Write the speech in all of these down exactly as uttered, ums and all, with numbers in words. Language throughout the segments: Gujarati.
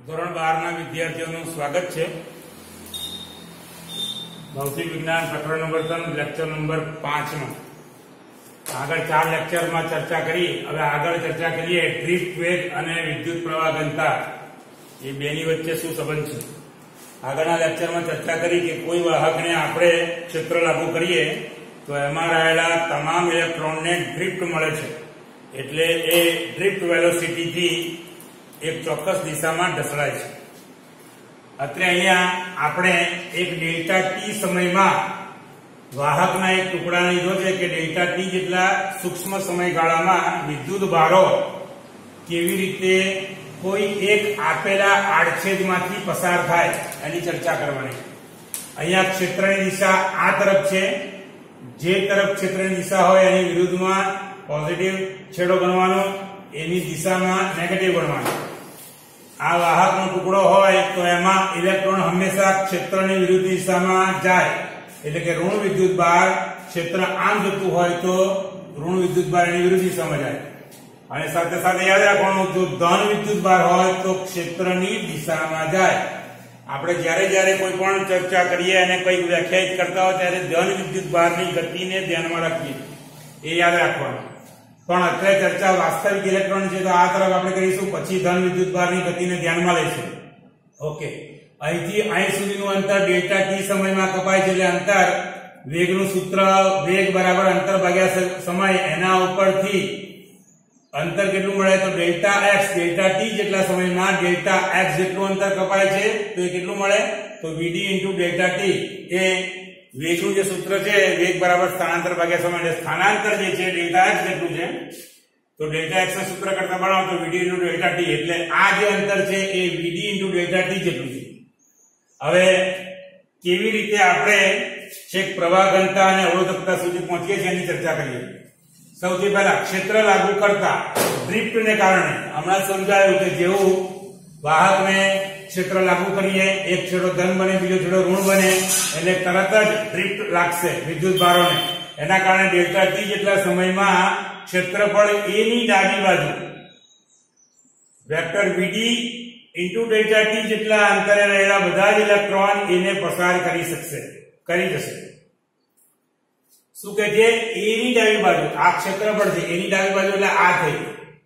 ધોરણ બાર ના વિદ્યાર્થીઓનું સ્વાગત છે. ભૌતિક વિજ્ઞાન પ્રકરણ નંબર ત્રણ લેક્ચર નંબર પાંચ માં આગળ ચાર લેક્ચરમાં ચર્ચા કરી. હવે આગળ ચર્ચા કરીએ ડ્રિફ્ટ વેગ અને વિદ્યુત પ્રવાહ ઘનતા એ બેની વચ્ચે શું સંબંધ છે. આગળના લેક્ચરમાં ચર્ચા કરી કે કોઈ વાહકને આપણે ક્ષેત્ર લાગુ કરીએ તો એમાં રહેલા તમામ ઇલેક્ટ્રોનને ડ્રિફ્ટ મળે છે, એટલે એ ડ્રિફ્ટ વેલોસિટીથી એક ચોક્કસ દિશામાં ઢસડાય છે. અત્યારે અહીંયા આપણે એક ડેલ્ટા ટી સમયમાં વાહકના એક ટુકડાને લીધો છે કે ડેલ્ટા ટી જેટલા સૂક્ષ્મ સમયગાળામાં વિદ્યુત ભારો કેવી રીતે કોઈ એક આપેલા આડછેદમાંથી પસાર થાય એની ચર્ચા કરવાની. અહીંયા ક્ષેત્રની દિશા આ તરફ છે. જે તરફ ક્ષેત્રની દિશા હોય એની વિરુદ્ધમાં પોઝિટિવ છેડો ગણવાનો, એની દિશામાં નેગેટિવ ગણવાનો. આ વાહકનો ટુકડો હોય તો એમાં ઇલેક્ટ્રોન હંમેશા ક્ષેત્રની વિરુદ્ધ દિશામાં જાય, એટલે કે ઋણ વિદ્યુત ભાર ક્ષેત્ર આમ જતું હોય તો ઋણ વિદ્યુત ભાર એની વિરુદ્ધ દિશામાં જાય. અને સાથે સાથે યાદ રાખવાનું, જો ધન વિદ્યુત ભાર હોય તો ક્ષેત્રની દિશામાં જાય. આપણે જ્યારે જ્યારે કોઈ પણ ચર્ચા કરીએ અને કંઈક વ્યાખ્યાયિત કરતા હોય ત્યારે ધન વિદ્યુત ભારની ગતિને ધ્યાનમાં રાખીએ, એ યાદ રાખવાનું. પણ અત્યારે ચર્ચા વાસ્તવિક ઇલેક્ટ્રોન છે તો આ તરફ આપણે કરીશું, પછી ધન વિદ્યુત ભારની ગતિને ધ્યાનમાં લઈશું. ઓકે, અહીંથી અહીં સુધીનું અંતર ડેલ્ટા ટી સમયમાં કપાય છે, એટલે અંતર વેગનું સૂત્ર વેગ બરાબર અંતર ભાગ્યા સમય, એના ઉપરથી અંતર કેટલું મળે તો ડેલ્ટા એક્સ, ડેલ્ટા ટી જેટલા સમયમાં ડેલ્ટા એક્સ જેટલું અંતર કપાય છે તો એ કેટલું મળે તો વીડી ઇન્ટુ ડેલ્ટા ટી. એ વેગનું જે સૂત્ર છે વેગ બરાબર સ્થાનાંતર ભાગ્યા સમય, એટલે સ્થાનાંતર જે છે ડેલ્ટા એક્સ જેટલું છે તો ડેલ્ટા એક્સ ના સૂત્ર કરતા બનાવો તો વીડી ઇન્ટુ ડેલ્ટા ટી, એટલે આ જે અંતર છે એ વીડી ઇન્ટુ ડેલ્ટા ટી જેટલું છે. હવે કેવી રીતે આપણે છેક પ્રવાહ ઘનતા અને અવરોધકતા સુધી પહોંચીએ છીએ એની ચર્ચા કરીએ. સૌથી પહેલા ક્ષેત્ર લાગુ કરતા ડ્રિફ્ટને કારણે હમણાં સમજાયું કે જેવું વાહકને ક્ષેત્ર લાગુ કરીએ, એક છેડો ધન બને, બીજો છેડો ઋણ બને, એટલે તરત જ ડ્રિફ્ટ લાગશે વિદ્યુત ભારોને. એના કારણે ડેલ્ટા ટી જેટલા સમયમાં ક્ષેત્રફળ a ની ડાબી બાજુ vector V D into delta T જેટલા અંતરે રહેલા બધા જ ઇલેક્ટ્રોન એને પસાર કરી શકશે, કરી જશે. શું કે છે a ની ડાબી બાજુ આ ક્ષેત્રફળ છે, a ની ડાબી બાજુ એટલે આ થઈ,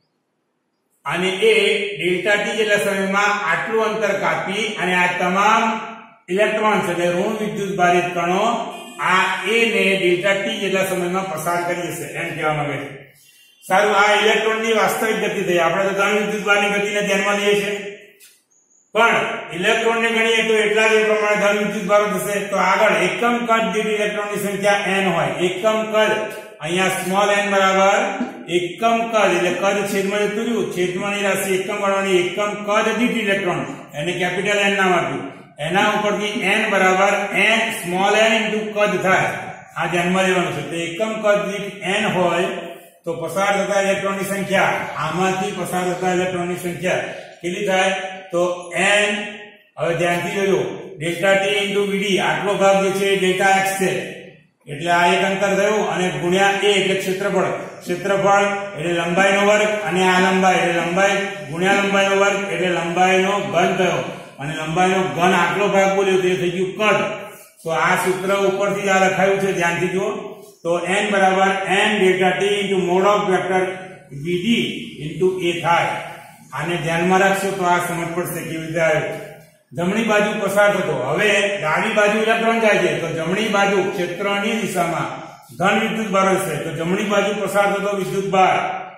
અને એ ડેલ્ટા ટી જેટલા સમયમાં આટલું અંતર કાપી અને આ તમામ ઇલેક્ટ્રોન્સ એટલે ઋણ વિદ્યુત ભારિત કણો આ a ને ડેલ્ટા ટી જેટલા સમયમાં પસાર કરી જશે, એમ કહેવા માંગે છે. સારું, આ ઇલેક્ટ્રોનની વાસ્તવિક ગતિ થઈ. આપણે તો ધન વિદ્યુત ભારની ગતિને ધ્યાનમાં લઈએ છીએ, પણ ઇલેક્ટ્રોનને ગણીએ તો એટલા જ એ પ્રમાણે ધન વિદ્યુત ભારો થશે. તો આગળ એકમ કદ દીઠ ઇલેક્ટ્રોનની સંખ્યા n હોય. એકમ કદ અહીંયા સ્મોલ n બરાબર એકમ કદ, એટલે કદ છેદમાં જતું રહ્યું, છેદમાંની રાશિ એકમ ગણવાની, એકમ કદ દીઠ ઇલેક્ટ્રોન એને કેપિટલ n નામ આપ્યું. એના ઉપરથી n બરાબર n સ્મોલ n ઇન્ટુ કદ થાય, આ ધ્યાનમાં લેવાનું છે. તો એકમ કદ દીઠ n હોય તો પસાર થતા ઇલેક્ટ્રોનની સંખ્યા, આમાંથી પસાર થતા ઇલેક્ટ્રોનની સંખ્યા કેટલી થાય તો n. હવે ધ્યાનથી જોજો, ડેલ્ટા ટી ઇન્ટુ વીડી આટલો ભાગ જે છે ડેલ્ટા એક્સ છે, એટલે આ એક અંતર થયું, અને ગુણ્યા a એટલે ક્ષેત્રફળ. ક્ષેત્રફળ એટલે લંબાઈનો વર્ગ, અને આ લંબાઈ એટલે લંબાઈ ગુણ્યા લંબાઈનો વર્ગ એટલે લંબાઈનો ઘન થયો, અને લંબાઈનો ઘન આટલો ભાગ બોલ્યો તો એ થઈ ગયું કદ. તો આ સૂત્ર ઉપરથી આ લખાયું છે, ધ્યાનથી જુઓ. તો n બરાબર n delta T into mod of vector V D into a થાય. આને ધ્યાનમાં રાખશો તો આ સમજ પડશે કેવી રીતે આવ્યું. જમણી બાજુ પસાર થતો, હવે ડાબી બાજુ ઇલેક્ટ્રોન જાય છે તો જમણી બાજુ ક્ષેત્રની દિશામાં ધન વિદ્યુત ભાર હશે, તો જમણી બાજુ પસાર થતો વિદ્યુત ભાર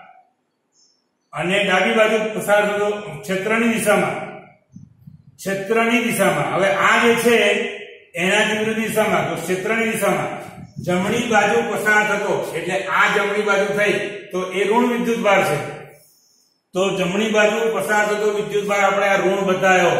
અને ડાબી બાજુ પસાર થતો ક્ષેત્રની દિશામાં ક્ષેત્રની દિશામાં હવે આ જે છે એનાથી વિરુદ્ધ દિશામાં, તો ક્ષેત્રની દિશામાં જમણી બાજુ પસાર થતો, એટલે આ જમણી બાજુ થઈ તો એ ઋણ વિદ્યુત ભાર છે. તો જમણી બાજુ પસાર થતો વિદ્યુત ભાર આપણે આ ઋણ બતાવ્યો.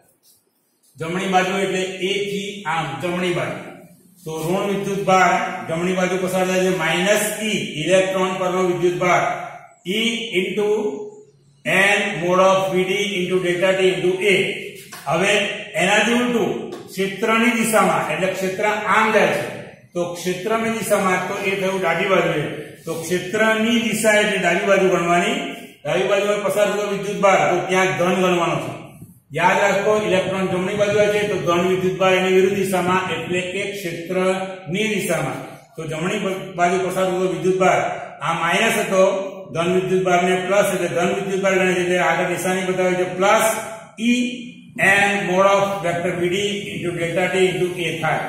જમણી બાજુ એટલે a થી આમ જમણી બાજુ, તો ઋણ વિદ્યુત ભાર જમણી બાજુ પસાર થાય છે માઈનસ e ઇલેક્ટ્રોન પરનો વિદ્યુત ભાર, e into n mod of V D into delta T into a. હવે એનાથી ઉલટું ક્ષેત્રની દિશામાં, એટલે ક્ષેત્ર આમ જાય છે તો ક્ષેત્રની દિશામાં તો એ થયું ડાબી બાજુ, તો ક્ષેત્રની દિશા એટલે ડાબી બાજુ ગણવાની. ડાબી બાજુ પસાર થતો વિદ્યુત ભાર તો ત્યાં ધન ગણવાનો છે, યાદ રાખો ઇલેક્ટ્રોન જમણી બાજુ આવે છે તો ધન વિદ્યુતભાર એની વિરુદ્ધ દિશામાં એટલે કે ક્ષેત્રની દિશામાં. તો જમણી બાજુ પસાર થતો વિદ્યુતભાર આ માઈનસ હતો, ધન વિદ્યુતભારને પ્લસ એટલે ધન વિદ્યુતભાર ગણે છે એટલે આગળ નિશાની બતાવે છે plus E n mod of vector V D into delta t into a થાય.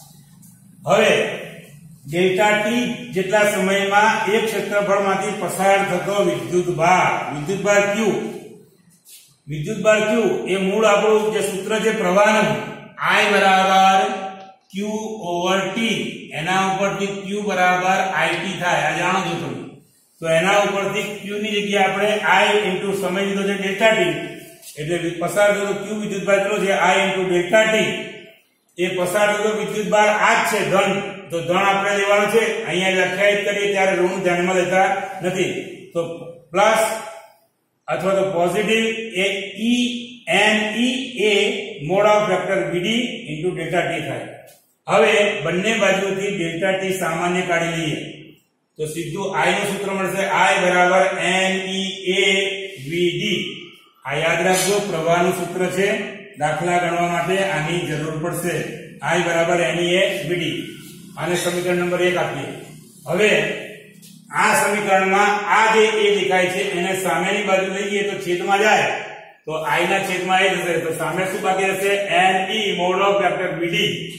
હવે ડેલ્ટા ટી જેટલા સમયમાં એક ક્ષેત્રફળમાંથી પસાર થતો વિદ્યુતભાર વિદ્યુતભાર q વિદ્યુતભાર q એ મૂળ આપણું જે સૂત્ર છે પ્રવાહનું I બરાબર q over t, એના ઉપરથી q બરાબર it થાય. આ જાણો છો તમે. તો એના ઉપરથી q ની જગ્યાએ આપણે I into સમય લીધો છે ડેલ્ટા t એટલે પસાર થતો q વિદ્યુતભાર કેટલો છે I into ડેલ્ટા t. એ પસાર થતો વિદ્યુતભાર આ જ છે ધન, તો ધન આપણે લેવાનો છે. અહીંયા વ્યાખ્યાયિત કરીએ ત્યારે ઋણ ધ્યાનમાં લેતા નથી. તો પ્લસ અથવા તો પોઝિટિવ એ E n E a mod of vector V D into delta t થાય. હવે બંને બાજુથી ડેલ્ટા t સામાન્ય કાઢી લઈએ તો સીધું I નું સૂત્ર મળશે I બરાબર n E a V D. આ યાદ રાખજો પ્રવાહનું સૂત્ર છે, દાખલા ગણવા માટે આની જરૂર પડશે. I બરાબર n E a V D. આને સમીકરણ નંબર એક આપીએ. હવે આ સમીકરણમાં આ જે a દેખાય છે એને સામેની બાજુ લઈએ તો છેદમાં જાય તો I ના છેદમાં a થશે. તો સામે શું બાકી રહેશે n E mod of vector V D.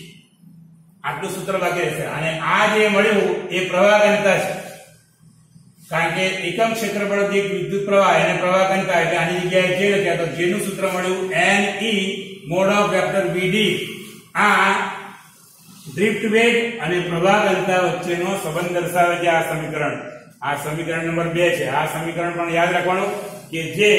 આટલું સૂત્ર બાકી રહેશે. અને આ જે મળ્યું એ પ્રવાહ ઘનતા છે, કારણ કે એકમ ક્ષેત્રફળ દીઠ વિદ્યુત પ્રવાહ એને પ્રવાહ ઘનતા એટલે આની જગ્યાએ જે લખ્યા તો જેનું સૂત્ર મળ્યું n E mod of vector V D. આ ડ્રિફ્ટ વેગ અને પ્રવાહ ઘનતા વચ્ચેનો સંબંધ દર્શાવે છે આ સમીકરણ. આ સમીકરણ નંબર બે છે. આ સમીકરણ પણ યાદ રાખવાનું કે જે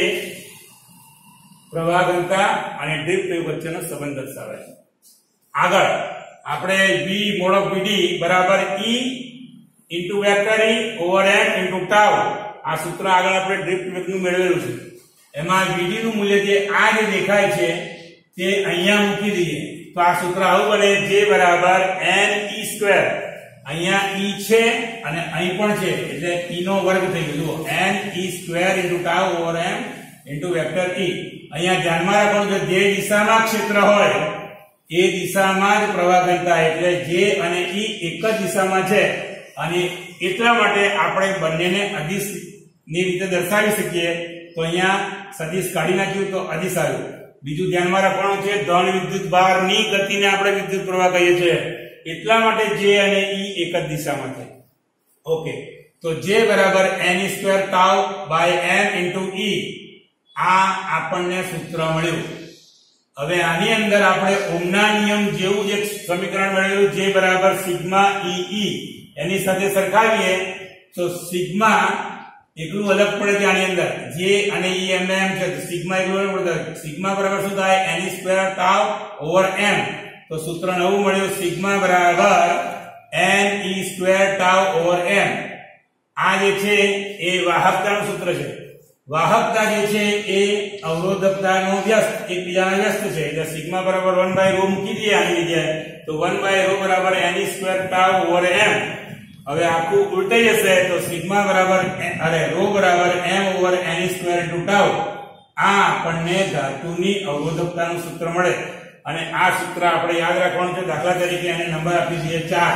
પ્રવાહ ઘનતા અને ડ્રિફ્ટ વેગ વચ્ચેનો સંબંધ દર્શાવે છે. આગળ આપણે v mod of V D બરાબર E into vector E over m into tau. આ સૂત્ર આગળ આપણે ડ્રિફ્ટ વેગનું મેળવેલું છે. એમાં V D નું મૂલ્ય જે આ જે દેખાય છે તે અહીંયા મૂકી દઈએ તો આ સૂત્ર આવું બને J બરાબર n E square. અહીંયા E છે અને અહીં પણ છે એટલે E નો વર્ગ થઈ ગયો. n E square into tau over m into vector E. અહીંયા ધ્યાનમાં રાખવાનું કે જે દિશામાં ક્ષેત્ર હોય એ દિશામાં જ પ્રવાહ ઘનતા એટલે J અને E એક જ દિશામાં છે અને એટલા માટે આપણે બંનેને અદિશ ની રીતે દર્શાવી શકીએ. તો અહીંયા સદિશ કાઢી નાખ્યું તો અદિશ આવ્યું. બીજું ધ્યાનમાં રાખવાનું છે ધન વિદ્યુતભારની ગતિને આપણે વિદ્યુત પ્રવાહ કહીએ છીએ એટલા માટે J અને E એક જ દિશામાં છે. ઓકે, તો J બરાબર n E square tau by m into E. આ આપણને સૂત્ર મળ્યું. હવે આની અંદર આપણે ઓહમના નિયમ જેવું જ એક સમીકરણ મેળવ્યું J બરાબર સિગ્મા E E. એની સાથે સરખાવીએ તો સિગ્મા એકલું અલગ પડે છે આની અંદર. J અને E એમ એમ છે તો સિગ્મા એકલું અલગ પડે. સિગ્મા બરાબર શું થાય n E square tau over m. તો સૂત્ર નવું મળ્યું સિગ્મા બરાબર n E square tau over m. આ જે છે એ વાહકતાનું સૂત્ર છે. વાહકતા જે છે એ અવરોધકતાનો વ્યસ્ત એકબીજાના વ્યસ્ત છે એટલે સિગ્મા બરાબર one by rho મૂકી દઈએ આની જગ્યાએ તો one by rho બરાબર n E square tau over m. હવે આખું ઉલટાઈ જશે તો સિગ્મા બરાબર અરે rho બરાબર m over n E square into tau. આ આપણને ધાતુની અવરોધકતાનું સૂત્ર મળે અને આ સૂત્ર આપણે યાદ રાખવાનું છે. દાખલા તરીકે એને નંબર આપી દઈએ ચાર.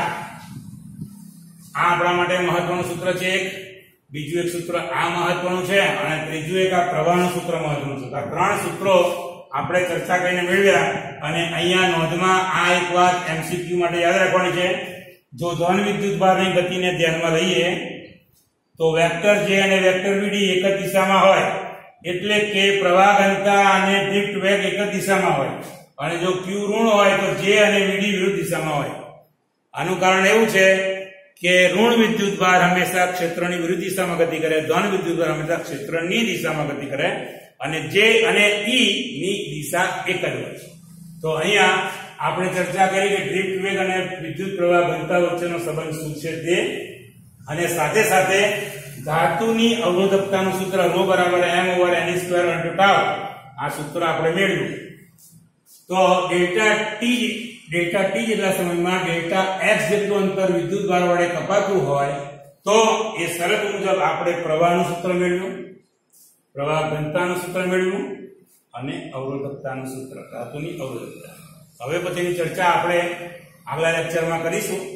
આ આપણા માટે મહત્વનું સૂત્ર છે. એક બીજું એક સૂત્ર આ મહત્વનું છે અને ત્રીજું એક આ પ્રવાહનું સૂત્ર મહત્વનું છે. આ ત્રણ સૂત્રો આપણે ચર્ચા કરીને મેળવ્યા અને અહીંયા નોંધમાં આ એક વાત એમસીક્યુ માટે યાદ રાખવાની છે. જો ધન વિદ્યુતભારની ગતિને ધ્યાનમાં લઈએ તો વેક્ટર J અને વેક્ટર V D એક જ દિશામાં હોય એટલે કે પ્રવાહ ઘનતા અને ડ્રિફ્ટ વેગ એક જ દિશામાં હોય અને જો Q ઋણ હોય તો J અને V D વિરુદ્ધ દિશામાં હોય. આનું કારણ એવું છે કે ઋણ વિદ્યુતભાર હંમેશા ક્ષેત્રની વિરુદ્ધ દિશામાં ગતિ કરે, ધન વિદ્યુતભાર હંમેશા ક્ષેત્રની દિશામાં ગતિ કરે અને J અને E ની દિશા એક જ હોય. તો અહીંયા આપણે ચર્ચા કરી કે ડ્રિફ્ટ વેગ અને વિદ્યુત પ્રવાહ ઘનતા વચ્ચેનો સંબંધ શું છે તે અને સાથે સાથે ધાતુની અવરોધકતાનું સૂત્ર rho બરાબર m over n square into tau. આ સૂત્ર આપણે મેળવ્યું. તો ડેલ્ટા ટી ડેલ્ટા ટી જેટલા સમયમાં ડેલ્ટા x જેટલું અંતર વિદ્યુતભાર વડે કપાતું હોય તો એ શરત મુજબ આપણે પ્રવાહનું સૂત્ર મેળવ્યું, પ્રવાહ ઘનતાનું સૂત્ર મેળવ્યું અને અવરોધકતાનું સૂત્ર, ધાતુની અવરોધકતા. હવે પછીની ચર્ચા આપણે આગલા લેક્ચરમાં કરીશું.